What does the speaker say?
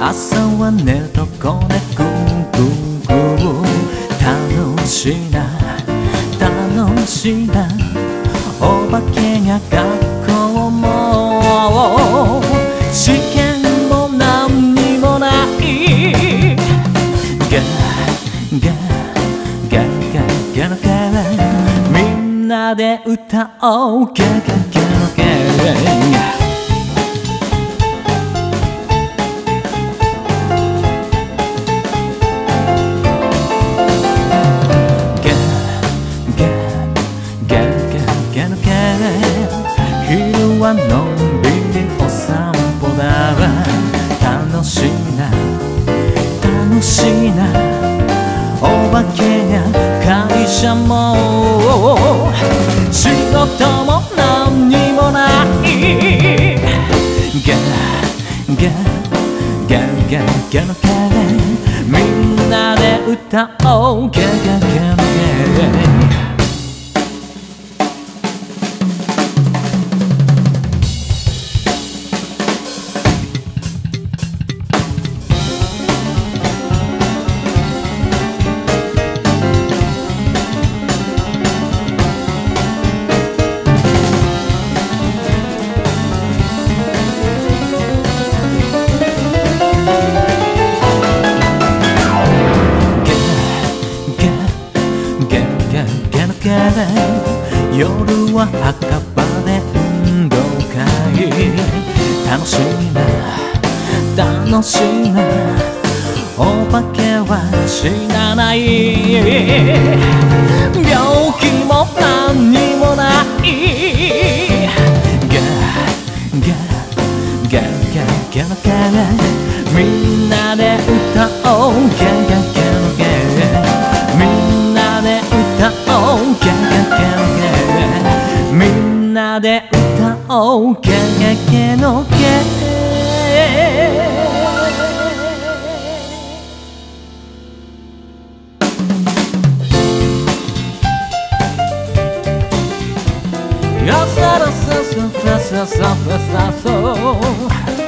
朝は寝るとこねくんくんくん楽しいな楽しいなお化けが学校も試験も何にもないガガガガガのガみんなで歌おうガガガのガ昼はのんびりお散歩だ楽しいな楽しいなお化けが会社も仕事も何にもないガガガガガのガみんなで歌おうガガガのガ夜は墓場で運動会楽しいな楽しいなお化けは死なない病気も何にもないガガガガガのガみんなで歌おうガガガのガみんなで歌おうガガガのガみんなで歌おうガガガのガサラサササササササ